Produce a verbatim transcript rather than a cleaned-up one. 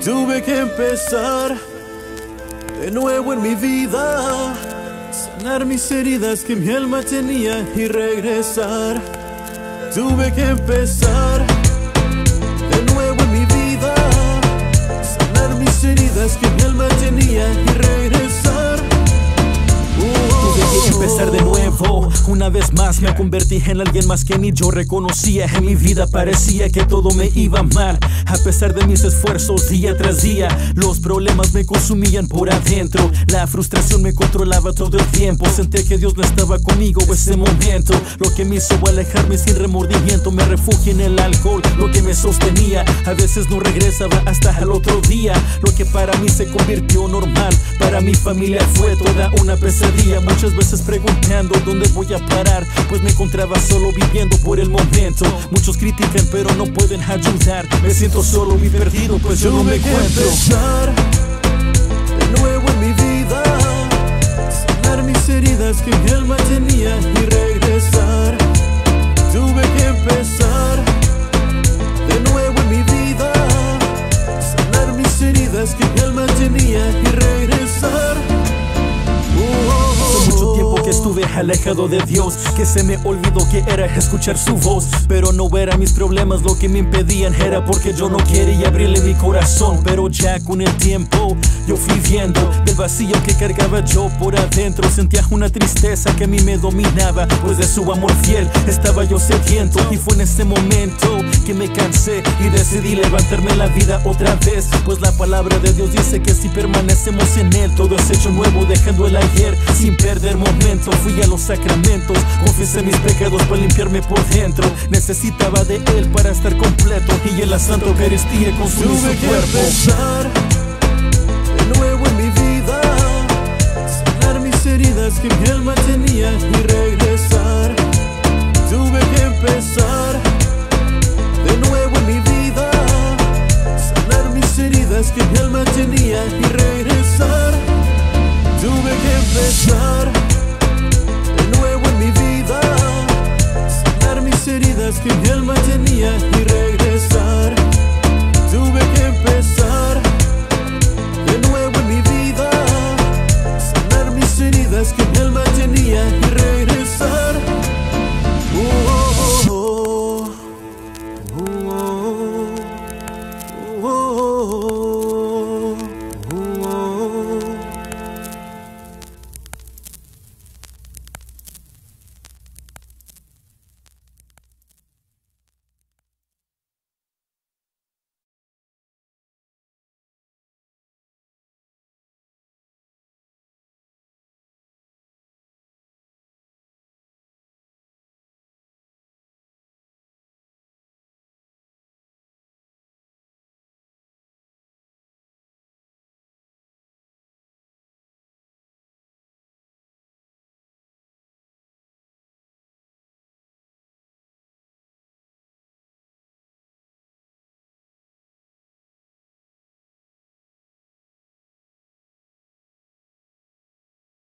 Tuve que empezar de nuevo en mi vida, sanar mis heridas que mi alma tenía y regresar. Tuve que empezar de nuevo en mi vida, sanar mis heridas que mi alma tenía y regresar. Tuve que empezar de nuevo, una vez más me convertí en alguien más que ni yo reconocía. En mi vida parecía que todo me iba mal, a pesar de mis esfuerzos día tras día. Los problemas me consumían por adentro, la frustración me controlaba todo el tiempo. Sentí que Dios no estaba conmigo ese momento, lo que me hizo alejarme sin remordimiento. Me refugié en el alcohol, lo que me sostenía. A veces no regresaba hasta el otro día. Lo que para mí se convirtió normal, para mi familia fue toda una pesadilla. Muchas veces preguntando dónde voy a parar, pues me encontraba solo viviendo por el momento. Muchos critican pero no pueden ayudar, me siento solo y perdido pues yo no me encuentro. Empezar de nuevo en mi vida, sanar mis heridas que mi alma tenía y regresar. Tuve que empezar de nuevo en mi vida, sanar mis heridas que mi alma tenía y regresar. Hace mucho tiempo que estuve alejado de Dios, que se me olvidó que era escuchar su voz. Pero no eran mis problemas lo que me impedían, era porque yo no quería abrirle mi corazón. Pero ya con el tiempo yo fui viendo del vacío que cargaba yo por adentro. Sentía una tristeza que a mí me dominaba, pues de su amor fiel estaba yo sediento. Y fue en ese momento que me cansé y decidí levantarme la vida otra vez, pues la palabra de Dios dice que si permanecemos en Él todo es hecho nuevo, dejando el ayer sin perder momento. Fui a los sacramentos, confesé mis pecados para limpiarme por dentro. Necesitaba de Él para estar completo, y en la Santa Eucaristía consumí su cuerpo. cuerpo. Tuve que empezar de nuevo en mi vida, sanar mis heridas que mi alma tenía y regresar. Tuve que empezar de nuevo en mi vida, sanar mis heridas que mi alma tenía y regresar. Tuve que empezar de nuevo en mi vida, sanar mis heridas que mi alma tenía y regresar. Tuve que empezar de nuevo en mi vida, sanar mis heridas que mi alma tenía y regresar. Oh, oh, oh, oh, oh, oh, oh.